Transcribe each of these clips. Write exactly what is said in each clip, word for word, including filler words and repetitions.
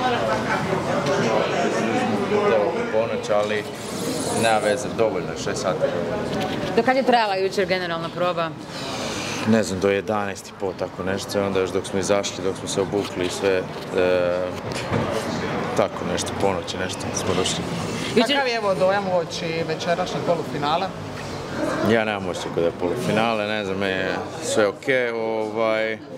Evo, ponoć, ali nema veze, dovoljno, šest sati. Do kad je trajala jučer generalna proba? Ne znam, do jedanaest i po, tako nešto, onda još dok smo izašli, dok smo se obukli i sve, e, tako nešto, ponoći nešto smo došli. Kakav je evo dojam uoči večerašnjeg polufinala? Ja nemam osjećaj kod je polufinale, ne znam, meni je sve okej, ovaj, e,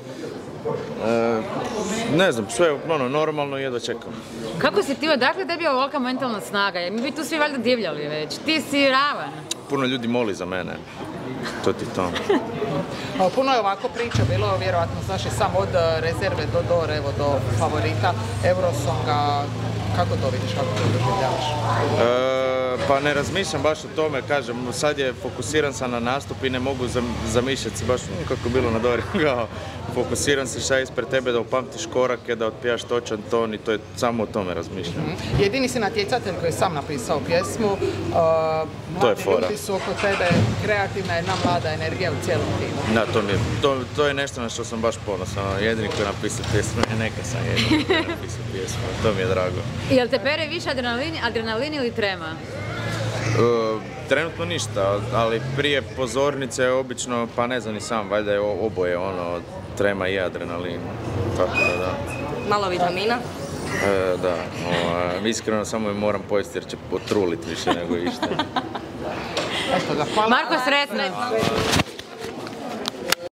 ne znam, sve ono, normalno i jedva čekam. Kako si ti, odakle tebi je ovolika mentalna snaga? Mi bi tu svi valjda divljali već, ti si ravan. Puno ljudi moli za mene, to ti to. Puno je ovako priča bilo, vjerojatno, znaš i sam od rezerve do dore, evo do favorita Eurosonga. Kako to vidiš, kako to doživljavaš? E, pa ne razmišljam baš o tome, kažem, sad je fokusiran sam na nastup i ne mogu zamišljati se baš kako je bilo na Dori. Fokusiram se šta je ispred tebe, da upamtiš korake, da otpijaš točan ton i to je samo o tome razmišljam. Mm-hmm. Jedini si natjecatelj koji je sam napisao pjesmu, uh, mladi ljudi su oko tebe, kreativna jedna mlada energija u cijelom timu. Da, to, mi je, to, to je nešto na što sam baš ponosan, jedini koji je napisao pjesmu, neka sam jedini koji je napisao pjesmu, to mi je drago. Jel te pere više adrenalin, adrenalin ili trema? Uh, trenutno ništa, ali prije pozornice je obično, pa ne znam ni sam, valjda je oboje ono, trema i adrenalin, tako da da. Malo vitamina? E, da, o, iskreno samo je moram pojesti jer će potruliti više nego išta. Eto ga, hvala. Marko, sretno!